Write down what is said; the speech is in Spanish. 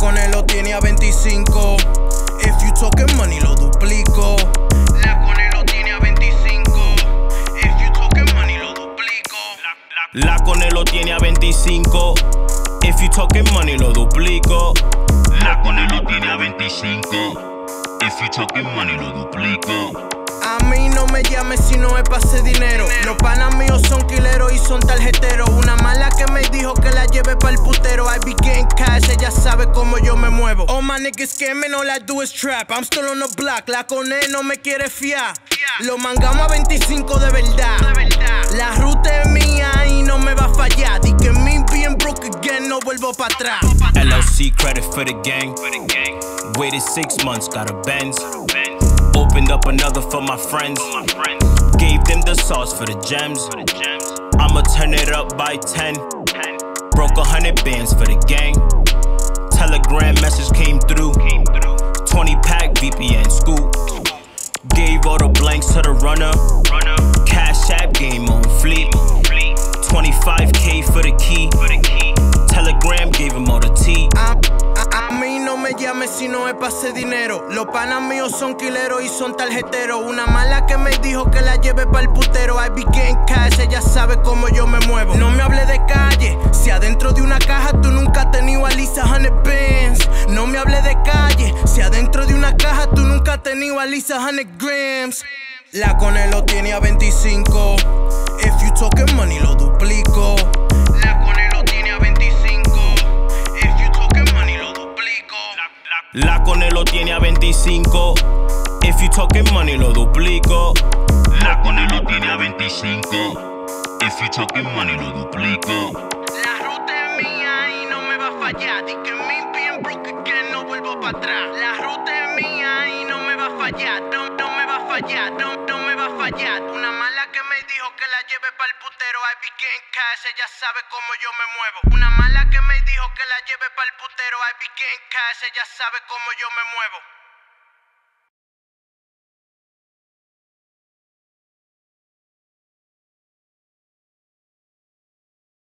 Cone lo tiene a 25. If you talking money lo duplico. La Cone lo tiene a 25. If you talking money lo duplico. La Cone lo tiene a 25. If you talking money lo duplico. La Cone lo tiene a 25. If you talking money lo duplico. A mí no me llames si no es pa' hacer dinero. Los panas míos son quileros y son tarjeteros. Una mala que me dijo que la lleve pa'l putero. I be getting cash, ella sabe cómo yo me muevo. All my niggas scamming, all I do is trap. I'm still on the block, la Cone no me quiere fiar. Lo mangamos a 25 de verdad. La ruta es mía y no me va a fallar. Di que me bien broke again, no vuelvo pa' atrás. LLC credit for the gang. Waited 6 months, got a Benz. Opened up another for my friends. Gave them the sauce for the gems. I'ma turn it up by 10. Broke 100 bands for the gang. Telegram message came through. 20-pack VPN scoop. Gave all the blanks to the runner. Cash App game on fleet. 25K for the key. Telegram gave him all the tea. A mí no me llames si no es pa' hacer dinero. Los panas míos son quileros y son tarjeteros. Una mala que me dijo que la lleve pa'l putero. I be getting cash, ella sabe cómo yo me muevo. No me hable de calle, si adentro de una caja tú nunca has tenido a Lisa 100 bands. No me hable de calle, si adentro de una caja tú nunca has tenido a Lisa 100 grams. La Cone lo tiene a 25. If you talking money lo duplico. La Cone lo tiene a 25. If you talking money lo duplico. La Cone lo tiene a 25. If you talking money lo duplico. La Cone lo tiene a 25. If you talking money lo duplico. La ruta es mía y no me va a fallar. Di que me bien broke again, no vuelvo para atrás. La ruta es mía y no me va a fallar. No me va a fallar, no me va a fallar. Una mala que me dijo que la lleve pa'l putero. I be getting cash, ella sabe cómo yo me muevo. Una mala que me dijo que la lleve pa'l putero. I be getting cash, ella sabe cómo yo me muevo.